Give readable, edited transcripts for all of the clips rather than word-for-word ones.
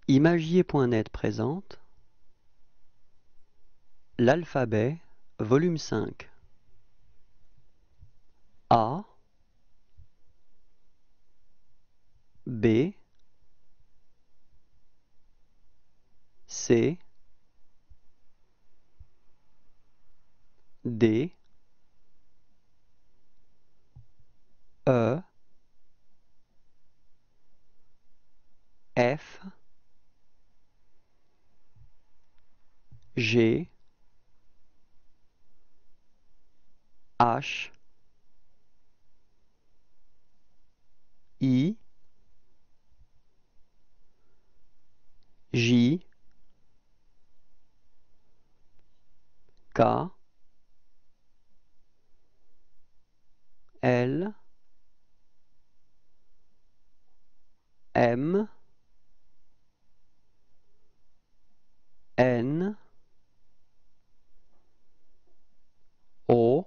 Imagier.net présente L'alphabet, volume 5. A, B, C, D, E, F, G, H, I, J, K, L, M, N, O,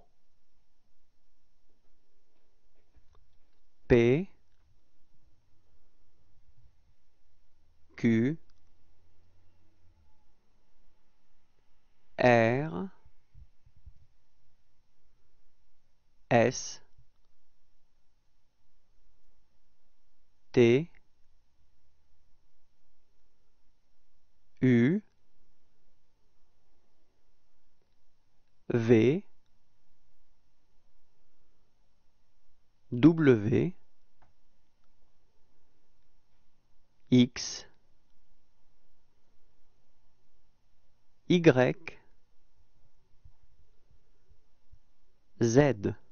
P, Q, R, S, T, U, V, W, X, Y, Z.